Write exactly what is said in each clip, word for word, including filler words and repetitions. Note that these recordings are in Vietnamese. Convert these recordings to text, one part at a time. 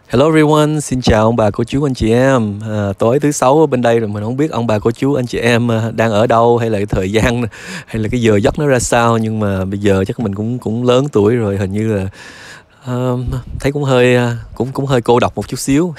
Hello everyone, xin chào ông bà cô chú anh chị em. À, tối thứ sáu ở bên đây rồi mình không biết ông bà cô chú anh chị em à, đang ở đâu, hay là cái thời gian hay là cái giờ giấc nó ra sao, nhưng mà bây giờ chắc mình cũng cũng lớn tuổi rồi, hình như là à, thấy cũng hơi à, cũng cũng hơi cô độc một chút xíu.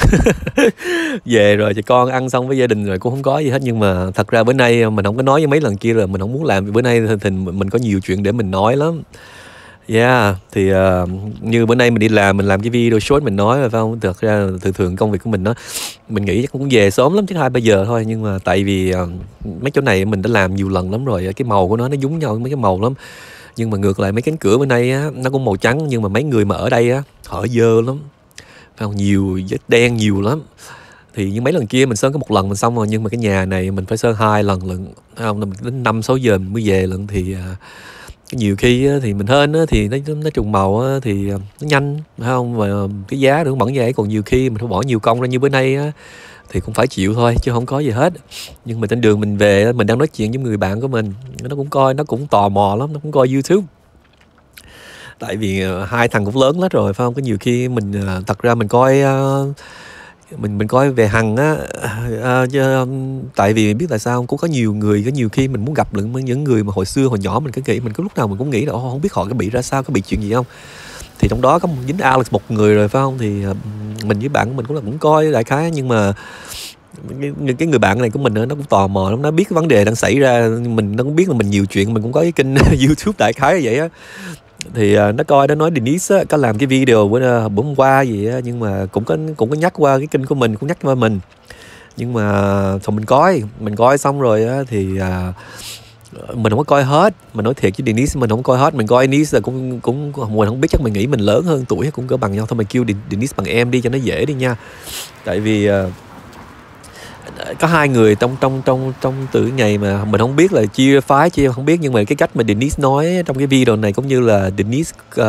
Về rồi chị con ăn xong với gia đình rồi cũng không có gì hết, nhưng mà thật ra bữa nay mình không có nói với mấy lần kia rồi, mình không muốn làm, vì bữa nay thì mình có nhiều chuyện để mình nói lắm. Yeah, thì uh, như bữa nay mình đi làm, mình làm cái video short mình nói rồi phải không? Thực ra thường thường công việc của mình nó, mình nghĩ chắc cũng về sớm lắm, chứ hai ba giờ thôi. Nhưng mà tại vì uh, mấy chỗ này mình đã làm nhiều lần lắm rồi, cái màu của nó nó giống nhau mấy cái màu lắm. Nhưng mà ngược lại mấy cánh cửa bữa nay á, nó cũng màu trắng, nhưng mà mấy người mà ở đây á, họ dơ lắm, phải không? Nhiều vết đen nhiều lắm. Thì như mấy lần kia mình sơn có một lần mình xong rồi, nhưng mà cái nhà này mình phải sơn hai lần lận, phải không? Mình đến năm sáu giờ mình mới về lận, thì uh, nhiều khi thì mình hên thì nó nó trùng màu thì nó nhanh, phải không? Và cái giá nó cũng bẩn vậy. Còn nhiều khi mình phải bỏ nhiều công ra như bữa nay thì cũng phải chịu thôi, chứ không có gì hết. Nhưng mà trên đường mình về, mình đang nói chuyện với người bạn của mình, nó cũng coi, nó cũng tò mò lắm, nó cũng coi YouTube. Tại vì hai thằng cũng lớn hết rồi, phải không? Có nhiều khi mình thật ra mình coi mình mình coi về Hằng á, à, à, tại vì biết tại sao cũng có nhiều người, có nhiều khi mình muốn gặp được những người mà hồi xưa hồi nhỏ mình cứ nghĩ, mình cứ lúc nào mình cũng nghĩ là không biết họ có bị ra sao, có bị chuyện gì không. Thì trong đó có một dính Alex một người rồi, phải không? Thì mình với bạn của mình cũng là cũng coi đại khái, nhưng mà cái, cái người bạn này của mình nó cũng tò mò lắm, nó biết cái vấn đề đang xảy ra, mình nó cũng biết là mình nhiều chuyện, mình cũng có cái kênh YouTube đại khái vậy á. Thì uh, nó coi, nó nói Denise á, có làm cái video bữa, bữa hôm qua gì á, nhưng mà cũng có cũng có nhắc qua cái kênh của mình, cũng nhắc qua mình. Nhưng mà thôi mình coi mình coi xong rồi á, thì uh, mình không có coi hết. Mình nói thiệt với Denise, mình không coi hết. Mình coi Denise là cũng cũng mình không biết, chắc mình nghĩ mình lớn hơn tuổi cũng cỡ bằng nhau thôi, mình kêu Denise bằng em đi cho nó dễ đi nha. Tại vì uh, có hai người trong trong trong trong từ ngày mà mình không biết là chia phái chia không biết, nhưng mà cái cách mà Denise nói trong cái video này, cũng như là Denise uh,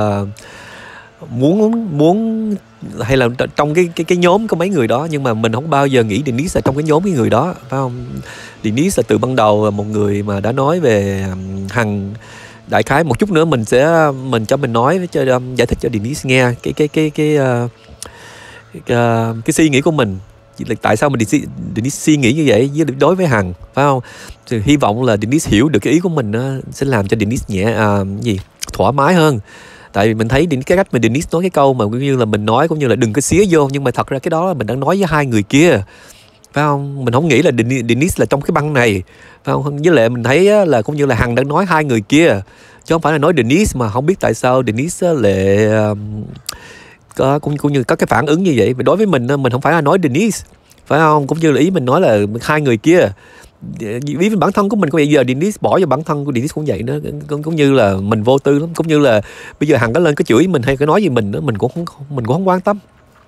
muốn muốn hay là trong cái cái cái nhóm có mấy người đó, nhưng mà mình không bao giờ nghĩ Denise là trong cái nhóm cái người đó, phải không? Denise là từ ban đầu là một người mà đã nói về Hằng. Đại khái một chút nữa mình sẽ mình cho mình nói cho um, giải thích cho Denise nghe cái cái cái cái uh, cái, uh, cái suy nghĩ của mình, tại sao mình Denise suy nghĩ như vậy đối với Hằng, phải không? Thì hy vọng là Denise hiểu được cái ý của mình đó, sẽ làm cho Denise nhẹ à, gì thoải mái hơn. Tại vì mình thấy cái cách mà Denise nói cái câu mà cũng như là mình nói, cũng như là đừng có xía vô, nhưng mà thật ra cái đó là mình đang nói với hai người kia, phải không? Mình không nghĩ là Denise là trong cái băng này, phải không? Với lại mình thấy là cũng như là Hằng đang nói hai người kia, chứ không phải là nói Denise. Mà không biết tại sao Denise lại có cũng cũng như có cái phản ứng như vậy. Đối với mình, mình không phải là nói Denise, phải không? Cũng như là ý mình nói là hai người kia. Vì bản thân của mình, có bây giờ Denise bỏ vào bản thân của Denise cũng vậy nữa, cũng, cũng như là mình vô tư lắm. Cũng như là bây giờ Hằng có lên có chửi mình hay có nói gì mình nữa, mình cũng không mình cũng không quan tâm.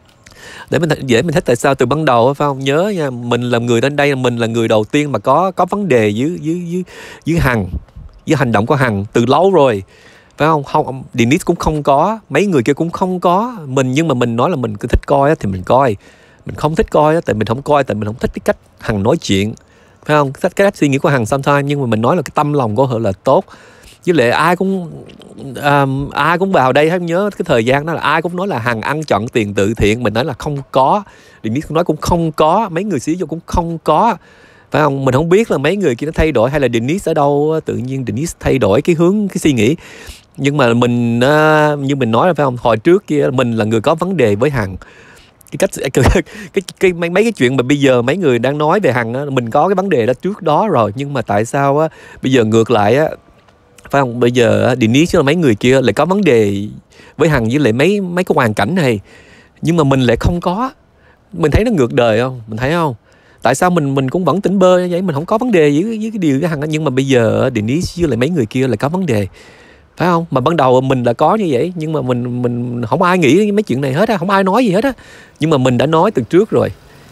Để mình dễ mình thấy tại sao từ ban đầu, phải không? Nhớ nha, mình là người đến đây, mình là người đầu tiên mà có có vấn đề với với với với Hằng, với hành động của Hằng từ lâu rồi, phải không? Không, Denise cũng không có, mấy người kia cũng không có. Mình, nhưng mà mình nói là mình cứ thích coi á, thì mình coi. Mình không thích coi á, tại mình không coi, tại mình không thích cái cách Hằng nói chuyện, phải không? Cái cách suy nghĩ của Hằng sometimes, nhưng mà mình nói là cái tâm lòng của họ là tốt. Với lại ai cũng um, ai cũng vào đây hết, nhớ cái thời gian đó là ai cũng nói là Hằng ăn chặn tiền từ thiện. Mình nói là không có, Denise cũng nói cũng không có, mấy người xí vô cũng không có, phải không? Mình không biết là mấy người kia nó thay đổi, hay là Denise ở đâu tự nhiên Denise thay đổi cái hướng, cái suy nghĩ. Nhưng mà mình uh, như mình nói là, phải không, hồi trước kia mình là người có vấn đề với Hằng. Cái cách cái, cái, cái mấy, mấy cái chuyện mà bây giờ mấy người đang nói về Hằng á, mình có cái vấn đề đó trước đó rồi. Nhưng mà tại sao á bây giờ ngược lại á, phải không? Bây giờ Denise là mấy người kia lại có vấn đề với Hằng, với lại mấy mấy cái hoàn cảnh này, nhưng mà mình lại không có. Mình thấy nó ngược đời không? Mình thấy không? Tại sao mình mình cũng vẫn tỉnh bơ như vậy, mình không có vấn đề với, với cái điều với Hằng á, nhưng mà bây giờ Denise với lại mấy người kia lại có vấn đề, phải không? Mà ban đầu mình là có như vậy, nhưng mà mình mình không ai nghĩ mấy chuyện này hết á, không ai nói gì hết á, nhưng mà mình đã nói từ trước rồi,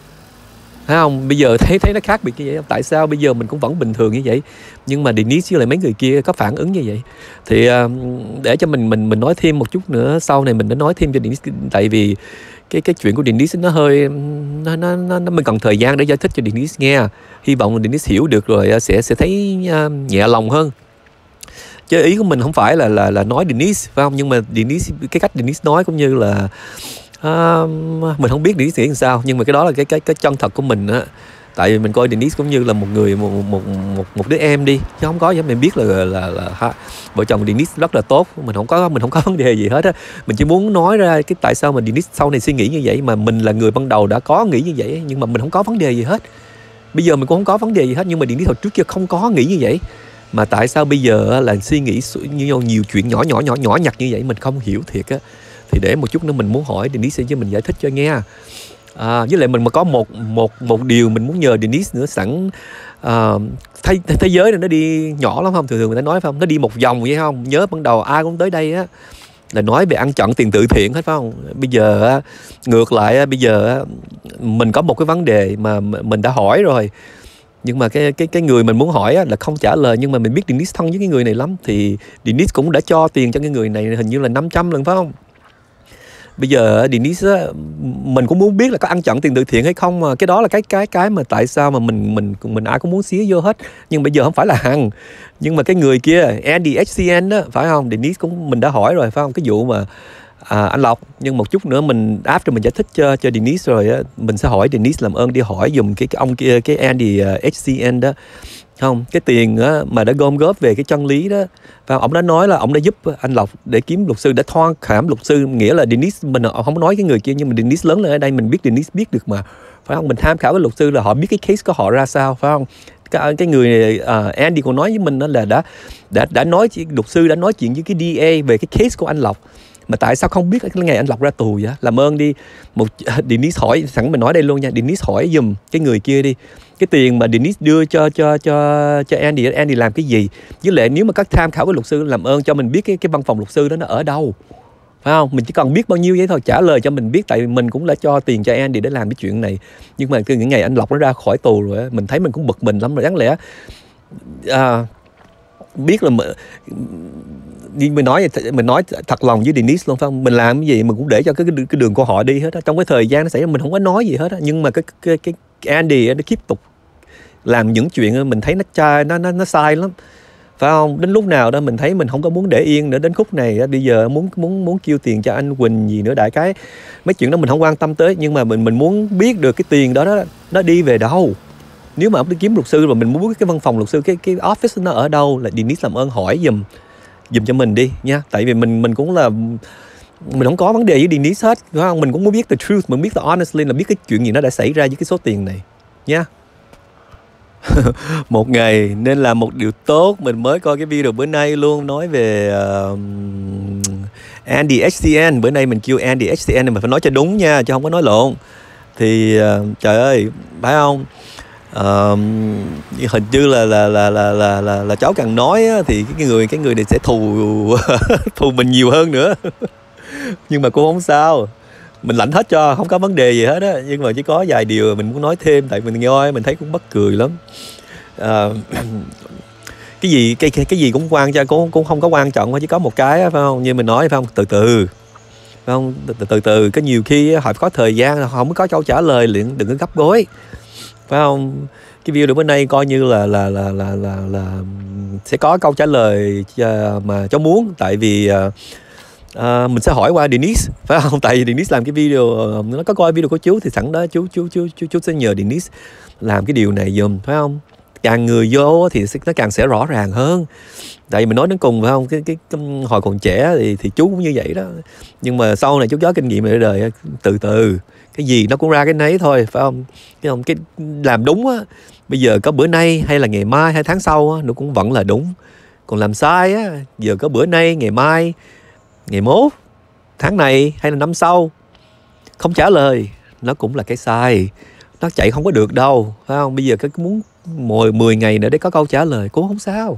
phải không? Bây giờ thấy thấy nó khác biệt như vậy. Tại sao bây giờ mình cũng vẫn bình thường như vậy, nhưng mà Denise với lại mấy người kia có phản ứng như vậy? Thì uh, để cho mình mình mình nói thêm một chút nữa, sau này mình đã nói thêm cho Denise. Tại vì cái cái chuyện của Denise nó hơi nó nó nó, nó mình cần thời gian để giải thích cho Denise nghe. Hy vọng là Denise hiểu được rồi sẽ sẽ thấy uh, nhẹ lòng hơn. Chứ ý của mình không phải là là là nói Denise, phải không? Nhưng mà Denise, cái cách Denise nói cũng như là À, mình không biết Denise nghĩ làm sao, nhưng mà cái đó là cái cái cái chân thật của mình á. Tại vì mình coi Denise cũng như là một người một một một, một đứa em đi, chứ không có gì mình biết là là là, là ha, vợ chồng Denise rất là tốt, mình không có mình không có vấn đề gì hết á. Mình chỉ muốn nói ra cái tại sao mà Denise sau này suy nghĩ như vậy, mà mình là người ban đầu đã có nghĩ như vậy, nhưng mà mình không có vấn đề gì hết. Bây giờ mình cũng không có vấn đề gì hết, nhưng mà Denise hồi trước kia không có nghĩ như vậy. Mà tại sao bây giờ là suy nghĩ nhiều, nhiều chuyện nhỏ nhỏ nhỏ nhỏ nhặt như vậy mình không hiểu thiệt á. Thì để một chút nữa mình muốn hỏi Denise chứ mình giải thích cho nghe. À, với lại mình mà có một một một điều mình muốn nhờ Denise nữa, sẵn à, thế, thế giới này nó đi nhỏ lắm không, thường thường người ta nói phải không, nó đi một vòng vậy không. Nhớ ban đầu ai cũng tới đây á là nói về ăn chặn tiền từ thiện hết phải không. Bây giờ ngược lại, bây giờ mình có một cái vấn đề mà mình đã hỏi rồi, nhưng mà cái cái cái người mình muốn hỏi là không trả lời. Nhưng mà mình biết Denise thân với cái người này lắm, thì Denise cũng đã cho tiền cho cái người này hình như là năm trăm lần phải không. Bây giờ Denise á, mình cũng muốn biết là có ăn chặn tiền từ thiện hay không, mà cái đó là cái cái cái mà tại sao mà mình mình mình ai cũng muốn xía vô hết. Nhưng bây giờ không phải là Hằng, nhưng mà cái người kia Andy ếch xê en đó phải không. Denise cũng mình đã hỏi rồi phải không, cái vụ mà à, anh Lộc. Nhưng một chút nữa mình after mình giải thích cho cho Denise rồi á, mình sẽ hỏi Denise làm ơn đi hỏi dùm cái, cái ông kia, cái Andy ếch xê en đó không, cái tiền á, mà đã gom góp về cái chân lý đó. Và ông đã nói là ông đã giúp anh Lộc để kiếm luật sư, để thoan khảm luật sư. Nghĩa là Denise, mình không nói cái người kia, nhưng mà Denise lớn lên ở đây, mình biết Denise biết được mà phải không. Mình tham khảo cái luật sư là họ biết cái case của họ ra sao phải không. Cái, cái người này, uh, Andy còn nói với mình đó là đã đã đã nói luật sư đã nói chuyện với cái đê a về cái case của anh Lộc. Mà tại sao không biết cái ngày anh Lộc ra tù vậy? Làm ơn đi một Denise hỏi, sẵn mình nói đây luôn nha, Denise hỏi giùm cái người kia đi, cái tiền mà Denise đưa cho cho cho cho Andy, Andy làm cái gì? Với lại nếu mà các tham khảo với luật sư, làm ơn cho mình biết cái cái văn phòng luật sư đó nó ở đâu, phải không? Mình chỉ cần biết bao nhiêu vậy thôi, trả lời cho mình biết, tại vì mình cũng đã cho tiền cho Andy để làm cái chuyện này. Nhưng mà từ những ngày anh Lộc nó ra khỏi tù rồi, mình thấy mình cũng bực mình lắm rồi. Đáng lẽ à, biết là nhưng mình nói mình nói thật lòng với Denise luôn phải không, mình làm cái gì mình cũng để cho cái cái đường của họ đi hết á. Trong cái thời gian nó xảy ra mình không có nói gì hết á, nhưng mà cái cái cái Andy nó tiếp tục làm những chuyện mình thấy nó trai nó nó nó sai lắm phải không. Đến lúc nào đó mình thấy mình không có muốn để yên nữa, đến khúc này bây giờ muốn muốn muốn kêu tiền cho anh Quỳnh gì nữa, đại cái mấy chuyện đó mình không quan tâm tới. Nhưng mà mình mình muốn biết được cái tiền đó, đó nó đi về đâu. Nếu mà ông đi kiếm luật sư rồi, mình muốn biết cái văn phòng luật sư, cái cái office nó ở đâu, là Denise làm ơn hỏi giùm giùm cho mình đi nha. Tại vì mình mình cũng là mình không có vấn đề với Denise hết phải không. Mình cũng muốn biết the truth, mình biết the honestly, là biết cái chuyện gì nó đã xảy ra với cái số tiền này nha. Một ngày nên làm một điều tốt. Mình mới coi cái video bữa nay luôn, nói về uh, Andy ếch xê en. Bữa nay mình kêu Andy ếch xê en mà phải nói cho đúng nha, chứ không có nói lộn. Thì uh, trời ơi phải không, uh, hình như là là là là là là, là cháu càng nói á, thì cái người cái người này sẽ thù thù mình nhiều hơn nữa. Nhưng mà cũng không sao, mình lãnh hết cho, không có vấn đề gì hết á. Nhưng mà chỉ có vài điều mình muốn nói thêm, tại mình nghe mình thấy cũng mắc cười lắm. À, cái gì cái cái gì cũng quan cho cũng cũng không có quan trọng, chỉ có một cái phải không, như mình nói phải không, từ từ phải không, từ từ từ cái nhiều khi họ có thời gian, họ không có câu trả lời liền, đừng có gấp gối phải không. Cái video bữa nay coi như là là là là là, là sẽ có câu trả lời mà cháu muốn. Tại vì À, mình sẽ hỏi qua Denise phải không, tại vì Denise làm cái video, nó có coi video của chú thì sẵn đó chú chú chú chú, chú sẽ nhờ Denise làm cái điều này dùm phải không. Càng người vô thì nó càng sẽ rõ ràng hơn. Tại vì mình nói đến cùng phải không, cái cái, cái hồi còn trẻ thì thì chú cũng như vậy đó. Nhưng mà sau này chú có kinh nghiệm ở đời, từ từ cái gì nó cũng ra cái nấy thôi phải không. Cái không cái làm đúng á, bây giờ có bữa nay hay là ngày mai hay tháng sau á, nó cũng vẫn là đúng. Còn làm sai á, giờ có bữa nay ngày mai ngày mốt tháng này hay là năm sau không trả lời, nó cũng là cái sai, nó chạy không có được đâu phải không. Bây giờ cái muốn mười ngày nữa để có câu trả lời cũng không sao,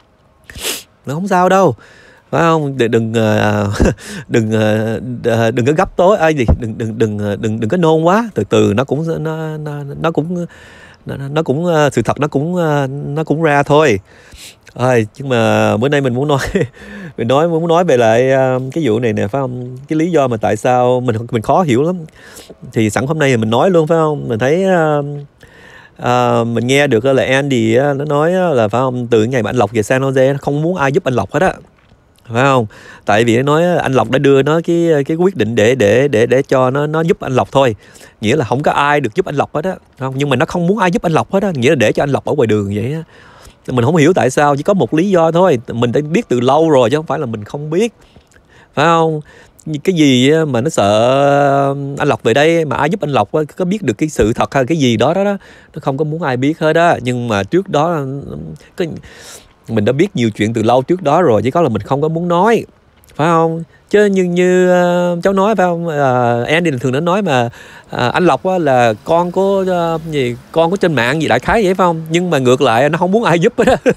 nó không sao đâu phải không. Đừng đừng đừng đừng có gấp tối ai gì, đừng đừng đừng đừng đừng có nôn quá, từ từ nó cũng nó nó, nó cũng nó, nó cũng sự thật nó cũng nó cũng ra thôi. À, nhưng mà bữa nay mình muốn nói mình nói muốn nói về lại uh, cái vụ này nè phải không, cái lý do mà tại sao mình mình khó hiểu lắm. Thì sẵn hôm nay thì mình nói luôn phải không. Mình thấy uh, uh, mình nghe được là Andy uh, nó nói là phải không, từ ngày mà anh Lộc về San Jose không muốn ai giúp anh Lộc hết á. phải không? Tại vì nó nói anh Lộc đã đưa nó cái cái quyết định để để để để cho nó nó giúp anh Lộc thôi, nghĩa là không có ai được giúp anh Lộc hết á, không? Nhưng mà nó không muốn ai giúp anh Lộc hết á, nghĩa là để cho anh Lộc ở ngoài đường vậy á. Mình không hiểu tại sao, chỉ có một lý do thôi, mình đã biết từ lâu rồi chứ không phải là mình không biết, phải không? Cái gì mà nó sợ anh Lộc về đây mà ai giúp anh Lộc có biết được cái sự thật hay cái gì đó đó, đó. Nó không có muốn ai biết hết á. Nhưng mà trước đó cái, mình đã biết nhiều chuyện từ lâu trước đó rồi, chỉ có là mình không có muốn nói, phải không? Chứ như như uh, cháu nói phải không, uh, Andy thường nó nói mà uh, anh Lộc uh, là con của uh, gì con của trên mạng gì đại khái vậy phải không? Nhưng mà ngược lại nó không muốn ai giúp hết á.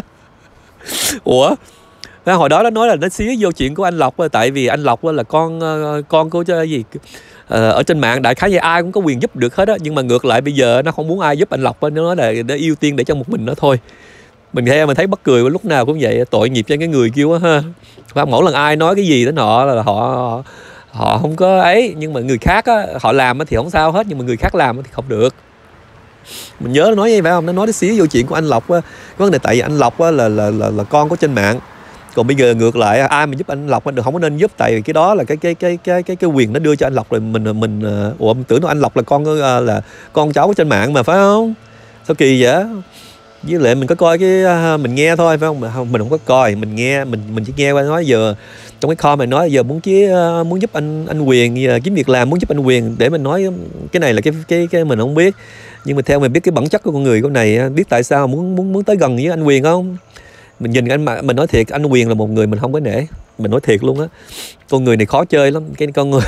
Ủa, hồi đó nó nói là nó xía vô chuyện của anh Lộc, tại vì anh Lộc là con uh, con của gì uh, ở trên mạng đại khái vậy, ai cũng có quyền giúp được hết á. Nhưng mà ngược lại bây giờ nó không muốn ai giúp anh Lộc, nó nói là nó ưu tiên để cho một mình nó thôi. Mình nghe mình thấy bất cười, lúc nào cũng vậy, tội nghiệp cho cái người kia quá ha. Và mỗi lần ai nói cái gì đến họ là họ họ, họ không có ấy, nhưng mà người khác á, họ làm thì không sao hết, nhưng mà người khác làm thì không được. Mình nhớ nó nói vậy phải không? Nó nói cái xíu vô chuyện của anh Lộc á, vấn đề tại vì anh Lộc á là, là là là con của trên mạng. Còn bây giờ ngược lại ai mà giúp anh Lộc anh được không có nên giúp, tại vì cái đó là cái cái cái cái cái cái quyền nó đưa cho anh Lộc rồi. Mình mình ủa mình tưởng nó anh Lộc là con là con cháu của trên mạng mà phải không? Sao kỳ vậy? Với lại mình có coi cái mình nghe thôi phải không? Mình không, mình không có coi, mình nghe, mình mình chỉ nghe qua nói giờ trong cái comment nói giờ muốn chí muốn giúp anh anh Quyền giờ kiếm việc làm, muốn giúp anh Quyền để mình nói cái này là cái cái cái mình không biết. Nhưng mà theo mình biết cái bản chất của con người con này, biết tại sao muốn muốn muốn tới gần với anh Quyền không? Mình nhìn anh mà mình nói thiệt, anh Quyền là một người mình không có nể, mình nói thiệt luôn á. Con người này khó chơi lắm, cái con người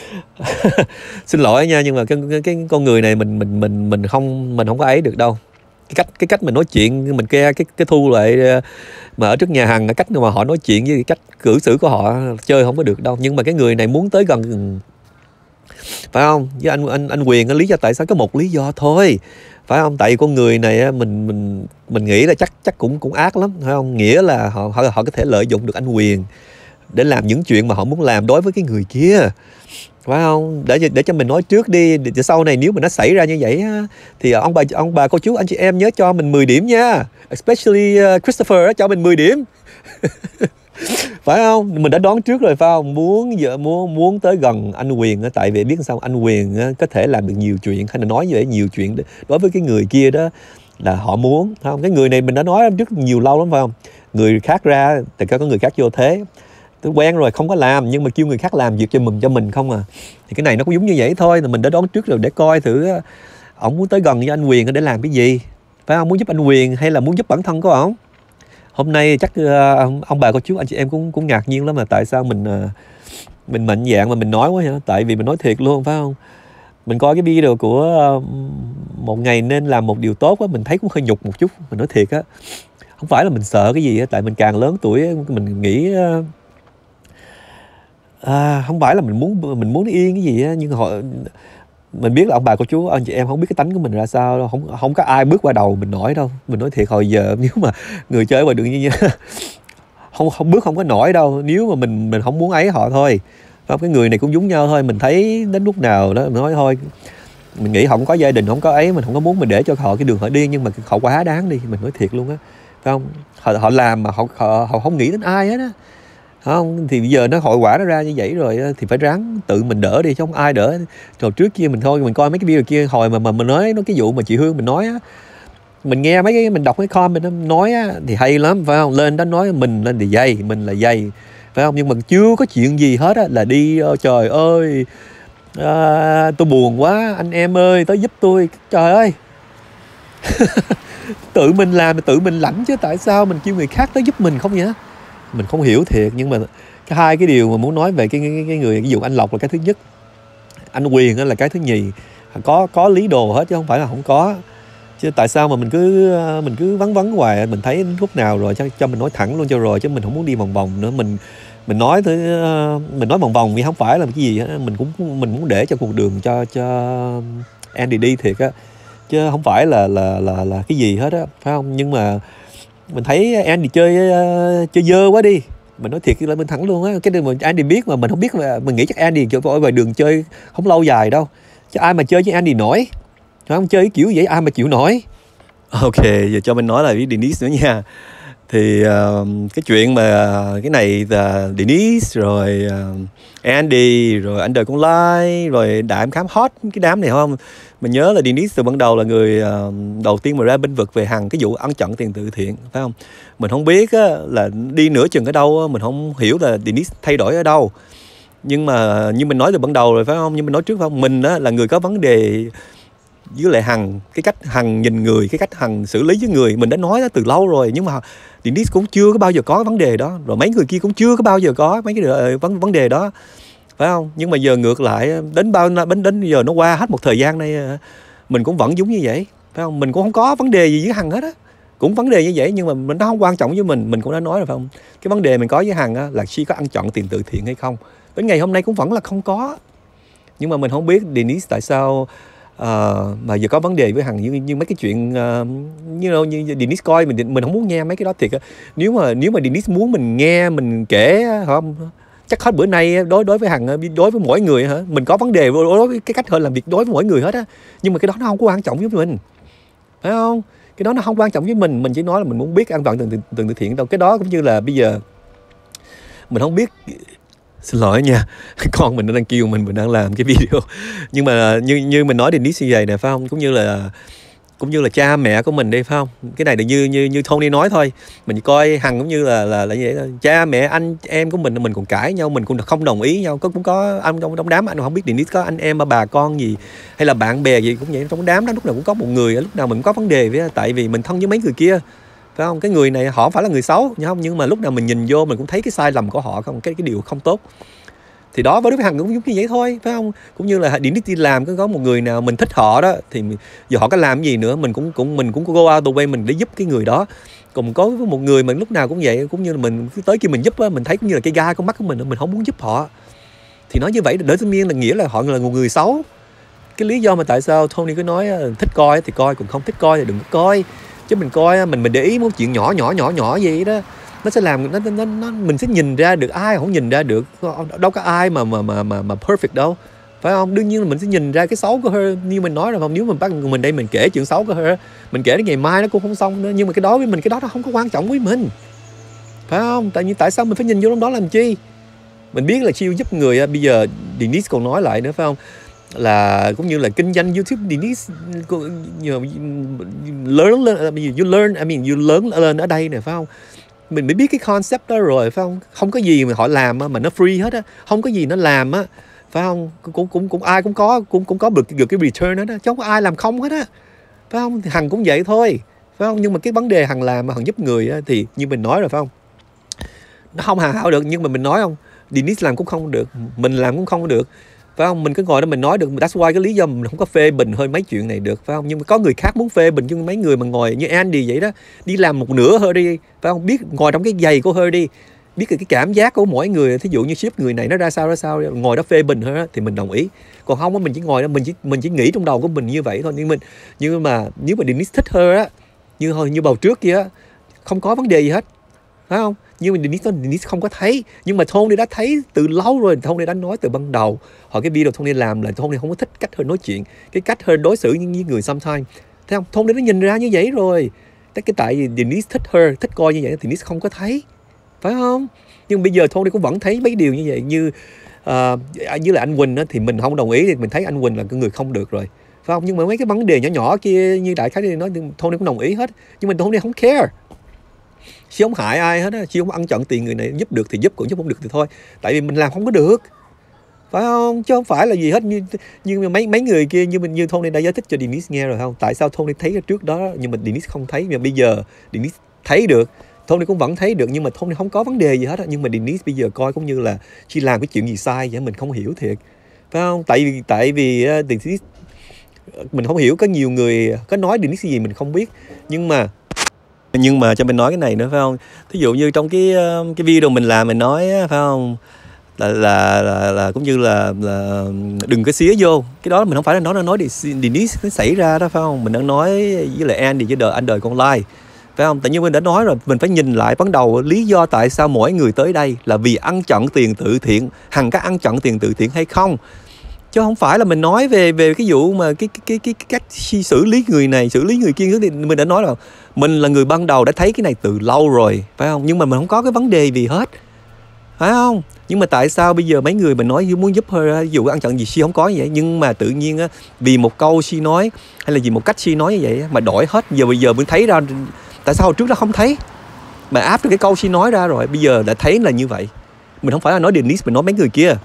xin lỗi nha, nhưng mà cái, cái cái con người này mình mình mình mình không mình không có ấy được đâu. Cái cách cái cách mình nói chuyện, mình nghe cái cái thu lại mà ở trước nhà hàng, cái cách mà họ nói chuyện với cái cách cử xử của họ chơi không có được đâu. Nhưng mà cái người này muốn tới gần, phải không? Với anh anh anh Quyền cái lý do tại sao có một lý do thôi, phải không? Tại vì con người này mình mình mình nghĩ là chắc chắc cũng cũng ác lắm, phải không? Nghĩa là họ họ họ có thể lợi dụng được anh Quyền để làm những chuyện mà họ muốn làm đối với cái người kia, phải không? Để để cho mình nói trước đi, để sau này nếu mà nó xảy ra như vậy á, thì ông bà ông bà cô chú anh chị em nhớ cho mình mười điểm nha, especially Christopher cho mình mười điểm. Phải không? Mình đã đoán trước rồi phải không? Muốn giờ muốn muốn tới gần anh Quyền á, tại vì biết sao anh Quyền á, có thể làm được nhiều chuyện, hay là nói vậy nhiều chuyện đối với cái người kia đó là họ muốn, phải không? Cái người này mình đã nói trước nhiều lâu lắm phải không? Người khác ra thì có người khác vô thế, tôi quen rồi không có làm, nhưng mà kêu người khác làm việc cho mừng cho mình không à. Thì cái này nó cũng giống như vậy thôi, là mình đã đoán trước rồi để coi thử ổng muốn tới gần với anh Quyền để làm cái gì, phải không? Muốn giúp anh Quyền hay là muốn giúp bản thân của ổng? Hôm nay chắc uh, ông bà cô chú anh chị em cũng cũng ngạc nhiên lắm, mà tại sao mình uh, mình mạnh dạn mà mình nói quá hả? Tại vì mình nói thiệt luôn phải không? Mình coi cái video của uh, một ngày nên làm một điều tốt á, mình thấy cũng hơi nhục một chút, mình nói thiệt á. Không phải là mình sợ cái gì á, tại mình càng lớn tuổi mình nghĩ uh, à, không phải là mình muốn mình muốn yên cái gì á, nhưng họ mình biết là ông bà cô chú anh chị em không biết cái tánh của mình ra sao đâu, không không có ai bước qua đầu mình nổi đâu. Mình nói thiệt, hồi giờ nếu mà người chơi ngoài đường như vậy không không bước không có nổi đâu, nếu mà mình mình không muốn ấy họ thôi. Không, cái người này cũng giống nhau thôi, mình thấy đến lúc nào đó mình nói thôi, mình nghĩ họ không có gia đình không có ấy, mình không có muốn mình để cho họ cái đường họ đi, nhưng mà họ quá đáng đi, mình nói thiệt luôn á, phải không? Họ họ làm mà họ họ, họ không nghĩ đến ai hết á, không? Thì bây giờ nó hậu quả nó ra như vậy rồi thì phải ráng tự mình đỡ đi, chứ không ai đỡ. Rồi trước kia mình thôi mình coi mấy cái video kia, hồi mà mà mình nói nó cái vụ mà chị Hương mình nói á, mình nghe mấy cái mình đọc cái comment nói á thì hay lắm phải không? Lên đó nói mình lên thì dày, mình là dày, phải không? Nhưng mà chưa có chuyện gì hết á là đi trời ơi à, tôi buồn quá anh em ơi tới giúp tôi, trời ơi. Tự mình làm tự mình lãnh chứ tại sao mình kêu người khác tới giúp mình không vậy? Mình không hiểu thiệt. Nhưng mà cái hai cái điều mà muốn nói về cái cái, cái người cái vụ anh Lộc là cái thứ nhất, anh Quyền là cái thứ nhì. Có có lý đồ hết chứ không phải là không có. Chứ tại sao mà mình cứ mình cứ vắng vắng hoài, mình thấy lúc nào rồi cho cho mình nói thẳng luôn cho rồi, chứ mình không muốn đi vòng vòng nữa. Mình mình nói tới mình nói vòng vòng vì không phải là cái gì hết. Mình cũng mình muốn để cho cuộc đường cho cho Andy đi thiệt á, chứ không phải là là là là cái gì hết á, phải không? Nhưng mà mình thấy Andy chơi chơi dơ quá đi, mình nói thiệt là mình thẳng luôn á. Cái điều mà Andy biết mà mình không biết, mà mình nghĩ chắc Andy ở ngoài đường chơi không lâu dài đâu, chứ ai mà chơi với Andy nổi, không? Chơi kiểu vậy ai mà chịu nổi. Ok, giờ cho mình nói lại với Denise nữa nha. Thì uh, cái chuyện mà cái này là Denise rồi uh, Andy rồi anh đời con Lai rồi Đại Em Khám hot cái đám này không? Mình nhớ là Denise từ ban đầu là người uh, đầu tiên mà ra bênh vực về Hằng cái vụ ăn chặn tiền từ thiện, phải không? Mình không biết á, là đi nửa chừng ở đâu á, mình không hiểu là Denise thay đổi ở đâu. Nhưng mà như mình nói từ ban đầu rồi, phải không? Như mình nói trước, phải không? Mình á, là người có vấn đề với lại Hằng, cái cách Hằng nhìn người, cái cách Hằng xử lý với người, mình đã nói đó từ lâu rồi. Nhưng mà Denise cũng chưa có bao giờ có vấn đề đó, rồi mấy người kia cũng chưa có bao giờ có mấy cái vấn vấn đề đó, phải không? Nhưng mà giờ ngược lại, đến bao đến đến giờ nó qua hết một thời gian này, mình cũng vẫn giống như vậy, phải không? Mình cũng không có vấn đề gì với Hằng hết á, cũng vấn đề như vậy, nhưng mà mình nó không quan trọng với mình. Mình cũng đã nói rồi, phải không? Cái vấn đề mình có với Hằng á, là she có ăn chặn tiền từ thiện hay không, đến ngày hôm nay cũng vẫn là không có. Nhưng mà mình không biết Denise tại sao uh, mà giờ có vấn đề với Hằng như, như mấy cái chuyện uh, như, you know, như Denise coi mình mình không muốn nghe mấy cái đó thiệt. Nếu mà nếu mà Denise muốn mình nghe mình kể không, chắc hết bữa nay đối đối với Hằng, đối với mỗi người hả, mình có vấn đề đối với cái cách hơn làm việc đối với mỗi người hết á. Nhưng mà cái đó nó không có quan trọng với mình, phải không? Cái đó nó không quan trọng với mình. Mình chỉ nói là mình muốn biết an toàn từng từng từ thiện đâu. Cái đó cũng như là bây giờ mình không biết. Xin lỗi nha, con mình nó đang kêu mình mình đang làm cái video. Nhưng mà như như mình nói Denise như vậy nè, phải không? Cũng như là cũng như là cha mẹ của mình đi, phải không? Cái này là như như như Tony nói thôi. Mình coi Hằng cũng như là là là như vậy thôi. Cha mẹ anh em của mình mình còn cãi nhau, mình cũng không đồng ý nhau. Có cũng có anh trong trong đám anh không biết Denise có anh em bà con gì hay là bạn bè gì cũng vậy. Trong đám đó lúc nào cũng có một người, lúc nào mình cũng có vấn đề với, tại vì mình thân với mấy người kia, phải không? Cái người này họ không phải là người xấu nha, không, nhưng mà lúc nào mình nhìn vô mình cũng thấy cái sai lầm của họ, không, cái cái điều không tốt. Thì đó, với đối với Hằng cũng giống như vậy thôi, phải không? Cũng như là Denise đi làm, có một người nào mình thích họ đó, thì giờ họ có làm gì nữa mình cũng cũng mình cũng go out the way mình để giúp cái người đó. Còn có một người mình lúc nào cũng vậy, cũng như là mình cứ tới khi mình giúp á, mình thấy cũng như là cái gai con mắt của mình, mình không muốn giúp họ. Thì nói như vậy đỡ tự nhiên là nghĩa là họ là một người xấu. Cái lý do mà tại sao Tony cứ nói thích coi thì coi, còn không thích coi thì đừng có coi. Chứ mình coi mình mình để ý một chuyện nhỏ nhỏ nhỏ nhỏ gì đó, nó sẽ làm nó, nó, nó mình sẽ nhìn ra được. Ai không nhìn ra được, đâu có ai mà mà mà mà, mà perfect đâu, phải không? Đương nhiên là mình sẽ nhìn ra cái xấu của her, như mình nói rồi không. Nếu mình bắt mình đây mình kể chuyện xấu của her, mình kể đến ngày mai nó cũng không xong nữa. Nhưng mà cái đó với mình, cái đó nó không có quan trọng với mình, phải không? Tại như tại sao mình phải nhìn vô trong đó làm chi? Mình biết là chiêu giúp người. Bây giờ Denise còn nói lại nữa, phải không, là cũng như là kinh doanh YouTube. Denise you know, lớn lên, you learn, I mean you lớn lên ở đây nè, phải không? Mình mới biết cái concept đó rồi, phải không? Không có gì mà họ làm mà nó free hết á, không có gì nó làm á, phải không? Cũng cũng cũng ai cũng có cũng cũng có được, được cái return đó, đó, chứ không có ai làm không hết á, phải không? Thì Hằng cũng vậy thôi, phải không? Nhưng mà cái vấn đề Hằng làm mà Hằng giúp người á, thì như mình nói rồi, phải không? Nó không hoàn hảo được, nhưng mà mình nói không, Denise làm cũng không được, mình làm cũng không được, phải không? Mình cứ ngồi đó mình nói được. That's why cái lý do mình không có phê bình hơi mấy chuyện này được, phải không? Nhưng mà có người khác muốn phê bình, nhưng mấy người mà ngồi như Andy vậy đó, đi làm một nửa hơi đi, phải không? Biết ngồi trong cái giày của hơi đi, biết cái cảm giác của mỗi người. Thí dụ như ship người này nó ra sao ra sao, ngồi đó phê bình thôi đó, thì mình đồng ý. Còn không á, mình chỉ ngồi đó, mình chỉ mình chỉ nghĩ trong đầu của mình như vậy thôi. Nhưng mình nhưng mà nếu mà Denise thích hơi á, như hồi như bầu trước kia á, không có vấn đề gì hết, phải không? Nhưng mà Denise, Denise không có thấy. Nhưng mà Tony đã thấy từ lâu rồi. Tony đã nói từ ban đầu. Hồi cái video Tony làm là Tony không có thích cách hơi nói chuyện, cái cách hơi đối xử như người sometimes, thấy không? Tony nó nhìn ra như vậy rồi. Cái tại vì Denise thích her, thích coi như vậy thì Denise không có thấy, phải không? Nhưng bây giờ Tony cũng vẫn thấy mấy điều như vậy. Như uh, như là anh Quỳnh á, thì mình không đồng ý, thì mình thấy anh Quỳnh là cái người không được rồi, phải không? Nhưng mà mấy cái vấn đề nhỏ nhỏ kia như đại khái nói, Tony cũng đồng ý hết. Nhưng mà Tony không care. Chị không hại ai hết á, chị không ăn chặn tiền người này, giúp được thì giúp, còn giúp không được thì thôi. Tại vì mình làm không có được, phải không? Chứ không phải là gì hết. Như như mấy mấy người kia, như mình như Tony đã giải thích cho Denise nghe rồi không? Tại sao Tony thấy trước đó nhưng mà Denise không thấy, mà bây giờ Denise thấy được, Tony cũng vẫn thấy được, nhưng mà Tony không có vấn đề gì hết á. Nhưng mà Denise bây giờ coi cũng như là chị làm cái chuyện gì sai vậy, mình không hiểu thiệt, phải không? Tại vì tại vì uh, Denise, mình không hiểu, có nhiều người có nói Denise gì mình không biết, nhưng mà Nhưng mà cho mình nói cái này nữa, phải không? Thí dụ như trong cái cái video mình làm, mình nói, phải không, là là là, là cũng như là, là đừng có xía vô cái đó. Mình không phải là nói nói Denise nó xảy ra đó, phải không? Mình đang nói với lại Andy với đời anh đời con Lai, phải không? Tại như mình đã nói rồi, mình phải nhìn lại ban đầu lý do tại sao mỗi người tới đây là vì ăn chặn tiền từ thiện. Hằng có ăn chặn tiền từ thiện hay không? chứ không phải là mình nói về về cái vụ mà cái cái cái cái cách xử lý người này xử lý người kia. Thì mình đã nói là mình là người ban đầu đã thấy cái này từ lâu rồi, phải không? Nhưng mà mình không có cái vấn đề gì hết, phải không? Nhưng mà tại sao bây giờ mấy người mình nói muốn giúp her, ví dụ ăn chặn gì She không có như vậy, nhưng mà tự nhiên á, vì một câu She nói hay là vì một cách She nói như vậy mà đổi hết. Giờ bây giờ mình thấy ra tại sao hồi trước nó không thấy, mà áp được cái câu She nói ra rồi bây giờ đã thấy là như vậy. Mình không phải là nói Denise, mình nói mấy người kia,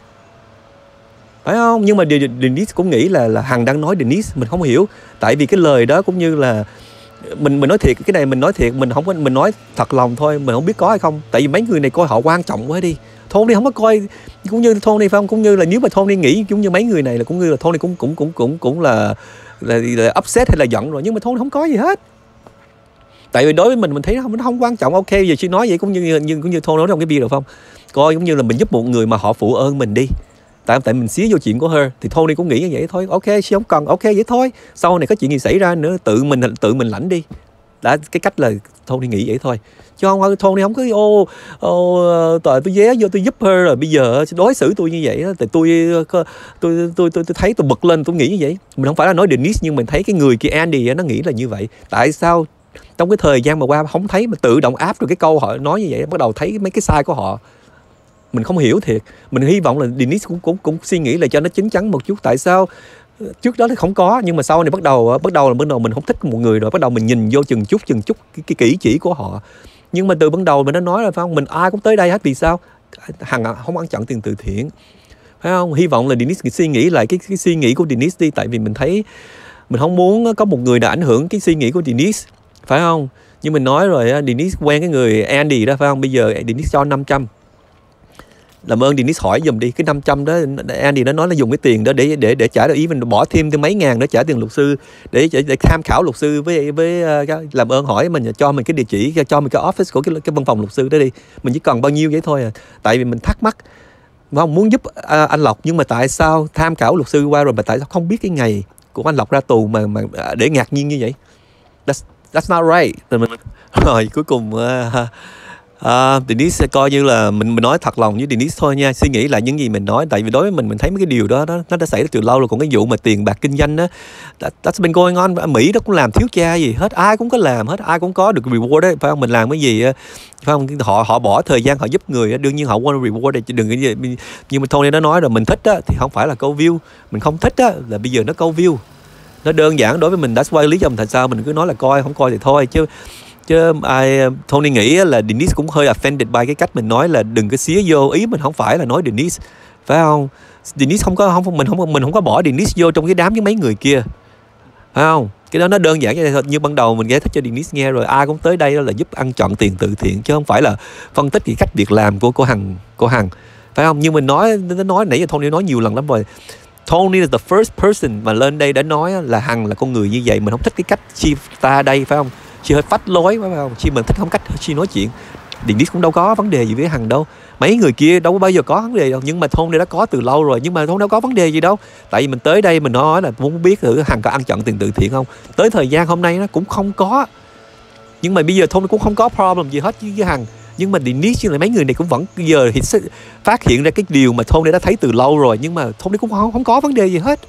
phải không? Nhưng mà Denise cũng nghĩ là là Hằng đang nói Denise, mình không hiểu. Tại vì cái lời đó cũng như là mình mình nói thiệt, cái này mình nói thiệt, mình không có, mình nói thật lòng thôi, mình không biết có hay không. Tại vì mấy người này coi họ quan trọng quá đi. Tony không có coi cũng như Tony, phải không? Cũng như là nếu mà Tony nghĩ cũng như mấy người này là cũng như là Tony cũng cũng cũng cũng cũng là là, là upset hay là giận rồi, nhưng mà Tony không có gì hết. Tại vì đối với mình mình thấy nó không, nó không quan trọng. Ok, giờ chị nói vậy cũng như như cũng như Tony nói trong cái video được không? Coi cũng như là mình giúp một người mà họ phụ ơn mình đi. Tại tại mình xía vô chuyện của her thì Tony cũng nghĩ như vậy thôi. Ok, chị không cần, ok vậy thôi. Sau này có chuyện gì xảy ra nữa tự mình tự mình lãnh đi. Đã cái cách là Tony nghĩ vậy thôi. Chứ không Tony không có ô ô tôi tôi vé vô tôi giúp her rồi bây giờ đối xử tôi như vậy đó, tại tôi tôi tôi tôi tôi thấy tôi bực lên tôi nghĩ như vậy. Mình không phải là nói Denise, nhưng mình thấy cái người kia Andy nó nghĩ là như vậy. Tại sao trong cái thời gian mà qua không thấy mà tự động áp được cái câu họ nói như vậy, bắt đầu thấy mấy cái sai của họ. Mình không hiểu thiệt. Mình hy vọng là Denise cũng cũng cũng suy nghĩ là cho nó chín chắn một chút. Tại sao trước đó thì không có, nhưng mà sau này bắt đầu bắt đầu là bắt đầu mình không thích một người rồi, bắt đầu mình nhìn vô chừng chút chừng chút cái, cái kỹ chỉ của họ. Nhưng mà từ ban đầu mình đã nói là phải không, mình ai cũng tới đây hết, vì sao? Hằng không ăn chặn tiền từ thiện, phải không? Hy vọng là Denise suy nghĩ lại cái, cái suy nghĩ của Denise đi. Tại vì mình thấy mình không muốn có một người đã ảnh hưởng cái suy nghĩ của Denise, phải không? Nhưng mình nói rồi, Denise quen cái người Andy đó, phải không? Bây giờ Denise cho năm trăm. Làm ơn Denise hỏi giùm đi, cái năm trăm đó Andy nó nói là dùng cái tiền đó để để để trả được ý, mình bỏ thêm thêm mấy ngàn để trả tiền luật sư, để để, để tham khảo luật sư với với uh, làm ơn hỏi mình, cho mình cái địa chỉ, cho mình cái office của cái cái văn phòng luật sư đó đi, mình chỉ cần bao nhiêu vậy thôi à. Tại vì mình thắc mắc, không muốn giúp uh, anh Lộc, nhưng mà tại sao tham khảo luật sư qua rồi mà tại sao không biết cái ngày của anh Lộc ra tù mà mà để ngạc nhiên như vậy? That's that's not right. Rồi cuối cùng uh, Uh, Denise sẽ coi như là mình mình nói thật lòng với Denise thôi nha, suy nghĩ lại những gì mình nói. Tại vì đối với mình mình thấy mấy cái điều đó, đó nó đã xảy ra từ lâu rồi. Còn cái vụ mà tiền bạc kinh doanh đó, that, that's been going on. Ở Mỹ nó cũng làm thiếu cha gì hết, ai cũng có làm hết, ai cũng có được reward đấy, phải không? Mình làm cái gì phải không, họ họ bỏ thời gian họ giúp người, đương nhiên họ want reward đấy, chứ đừng cái gì. Nhưng mà Tony nó nói rồi, mình thích á thì không phải là câu view, mình không thích á là bây giờ nó câu view. Nó đơn giản đối với mình. That's why lý do tại sao mình cứ nói là coi, không coi thì thôi. Chứ Chứ ai, Tony nghĩ là Denise cũng hơi offended by cái cách mình nói là đừng có xía vô. Ý mình không phải là nói Denise, phải không? Denise không có, không mình không mình không có bỏ Denise vô trong cái đám với mấy người kia, phải không? Cái đó nó đơn giản như, như ban đầu mình giải thích cho Denise nghe rồi. Ai cũng tới đây đó là giúp ăn chọn tiền từ thiện, chứ không phải là phân tích cái cách việc làm của cô Hằng, cô Hằng, phải không? Nhưng mình nói nó nói nãy giờ Tony nói nhiều lần lắm rồi. Tony is the first person mà lên đây đã nói là Hằng là con người như vậy. Mình không thích cái cách chi ta đây, phải không? Chị hơi phách lối, phải không? Chị mình thích không cách chị nói chuyện. Denise cũng đâu có vấn đề gì với Hằng đâu. Mấy người kia đâu có bao giờ có vấn đề đâu. Nhưng mà Tony đã có từ lâu rồi. Nhưng mà Tony đâu có vấn đề gì đâu. Tại vì mình tới đây mình nói là muốn biết thử Hằng có ăn chặn tiền từ thiện không. Tới thời gian hôm nay nó cũng không có. Nhưng mà bây giờ Tony cũng không có problem gì hết với Hằng. Nhưng mà Denise với lại mấy người này cũng vẫn giờ thì phát hiện ra cái điều mà Tony đã thấy từ lâu rồi. Nhưng mà Tony cũng không, không có vấn đề gì hết.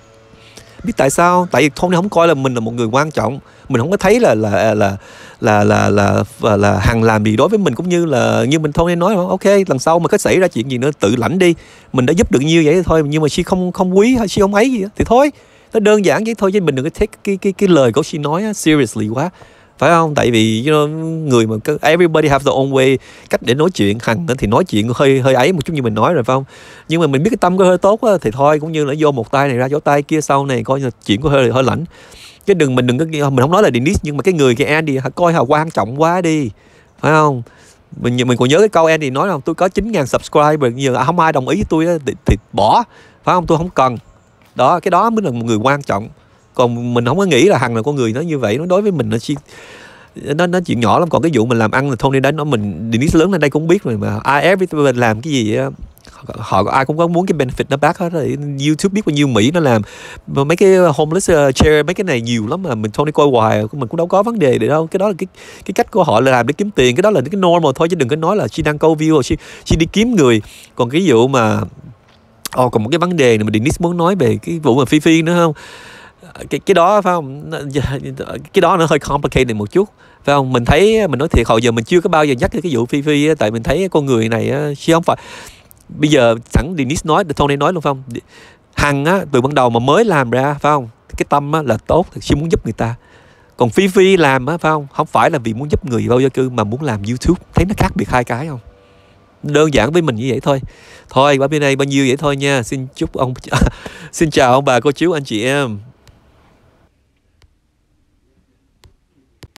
Biết tại sao? Tại vì Tony không coi là mình là một người quan trọng. Mình không có thấy là là là là là là, là, là, là Hằng làm gì đối với mình, cũng như là như mình Tony nói, ok lần sau mà có xảy ra chuyện gì nữa tự lãnh đi, mình đã giúp được nhiêu vậy thôi. Nhưng mà She không không quý hay She không ấy gì đó, thì thôi, nó đơn giản vậy thôi, chứ mình đừng có take cái cái cái lời của She nói seriously quá, phải không? Tại vì you know, người mà everybody have their own way, cách để nói chuyện. Hằng thì nói chuyện hơi hơi ấy một chút như mình nói rồi, phải không? Nhưng mà mình biết cái tâm của hơi tốt á, thì thôi, cũng như là vô một tay này ra chỗ tay kia, sau này coi như chuyện của hơi hơi lãnh. Chứ đừng mình đừng có mình không nói là Denise, nhưng mà cái người kia Andy coi họ quan trọng quá đi, phải không? Mình mình còn nhớ cái câu Andy nói không, tôi có chín ngàn subscriber, giờ không ai đồng ý với tôi thì, thì bỏ, phải không? Tôi không cần. Đó, cái đó mới là một người quan trọng. Còn mình không có nghĩ là Hằng là con người nó như vậy. Nó đối với mình nó chi nó nó chuyện nhỏ lắm. Còn cái vụ mình làm ăn là Tony đánh nó, mình Denise lớn lên đây cũng biết rồi mà. Ai every làm cái gì họ ai cũng có muốn cái benefit nó back hết rồi. YouTube biết bao nhiêu Mỹ nó làm mấy cái homeless uh, chair, mấy cái này nhiều lắm mà mình Tony coi hoài, mình cũng đâu có vấn đề để đâu. Cái đó là cái cái cách của họ là làm để kiếm tiền, cái đó là cái normal thôi, chứ đừng có nói là chị đang câu view, chị chị đi kiếm người. Còn cái vụ mà Ồ, còn một cái vấn đề này mà Dennis muốn nói về cái vụ mà Phi Phi nữa không? Cái cái đó phải không? Cái đó nó hơi complicated một chút, phải không? Mình thấy, mình nói thiệt, hồi giờ mình chưa có bao giờ nhắc tới cái vụ Phi Phi á, tại mình thấy con người này á, chứ không phải. Bây giờ sẵn Dennis nói, Tony nói luôn phải không? Hằng á, từ ban đầu mà mới làm ra, phải không? Cái tâm á là tốt, chứ muốn giúp người ta. Còn Phi Phi làm á, phải không? Không phải là vì muốn giúp người vô gia cư mà muốn làm YouTube. Thấy nó khác biệt hai cái không? Đơn giản với mình như vậy thôi. Thôi, bên này bao nhiêu vậy thôi nha. Xin chúc ông xin chào ông bà cô chú anh chị em.